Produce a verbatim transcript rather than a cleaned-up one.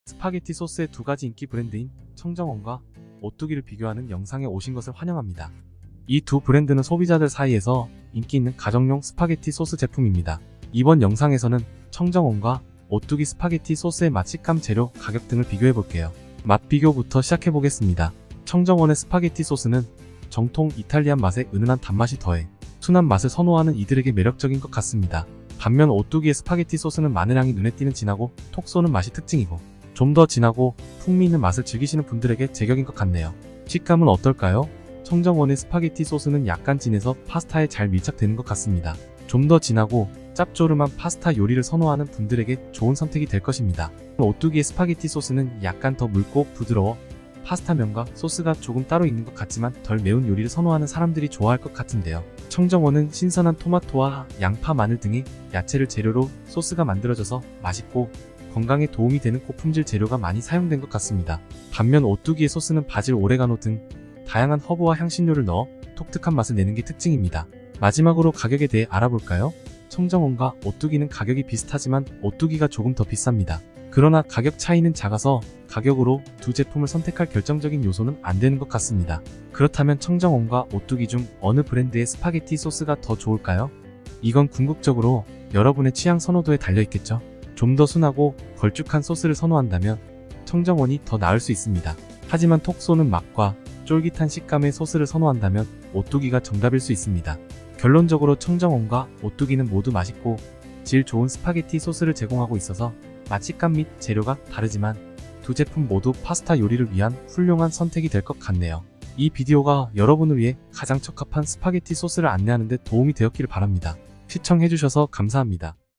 스파게티 소스의 두 가지 인기 브랜드인 청정원과 오뚜기를 비교하는 영상에 오신 것을 환영합니다. 이 두 브랜드는 소비자들 사이에서 인기 있는 가정용 스파게티 소스 제품입니다. 이번 영상에서는 청정원과 오뚜기 스파게티 소스의 맛, 식감, 재료, 가격 등을 비교해볼게요. 맛 비교부터 시작해보겠습니다. 청정원의 스파게티 소스는 정통 이탈리안 맛에 은은한 단맛이 더해 순한 맛을 선호하는 이들에게 매력적인 것 같습니다. 반면 오뚜기의 스파게티 소스는 마늘향이 눈에 띄는 진하고 톡 쏘는 맛이 특징이고 좀 더 진하고 풍미 있는 맛을 즐기시는 분들에게 제격인 것 같네요. 식감은 어떨까요? 청정원의 스파게티 소스는 약간 진해서 파스타에 잘 밀착되는 것 같습니다. 좀 더 진하고 짭조름한 파스타 요리를 선호하는 분들에게 좋은 선택이 될 것입니다. 오뚜기의 스파게티 소스는 약간 더 묽고 부드러워 파스타면과 소스가 조금 따로 있는 것 같지만 덜 매운 요리를 선호하는 사람들이 좋아할 것 같은데요. 청정원은 신선한 토마토와 양파, 마늘 등의 야채를 재료로 소스가 만들어져서 맛있고 건강에 도움이 되는 고품질 재료가 많이 사용된 것 같습니다. 반면 오뚜기의 소스는 바질, 오레가노 등 다양한 허브와 향신료를 넣어 독특한 맛을 내는 게 특징입니다. 마지막으로 가격에 대해 알아볼까요? 청정원과 오뚜기는 가격이 비슷하지만 오뚜기가 조금 더 비쌉니다. 그러나 가격 차이는 작아서 가격으로 두 제품을 선택할 결정적인 요소는 안 되는 것 같습니다. 그렇다면 청정원과 오뚜기 중 어느 브랜드의 스파게티 소스가 더 좋을까요? 이건 궁극적으로 여러분의 취향 선호도에 달려있겠죠. 좀 더 순하고 걸쭉한 소스를 선호한다면 청정원이 더 나을 수 있습니다. 하지만 톡 쏘는 맛과 쫄깃한 식감의 소스를 선호한다면 오뚜기가 정답일 수 있습니다. 결론적으로 청정원과 오뚜기는 모두 맛있고 질 좋은 스파게티 소스를 제공하고 있어서 맛, 식감 및 재료가 다르지만 두 제품 모두 파스타 요리를 위한 훌륭한 선택이 될 것 같네요. 이 비디오가 여러분을 위해 가장 적합한 스파게티 소스를 안내하는 데 도움이 되었기를 바랍니다. 시청해주셔서 감사합니다.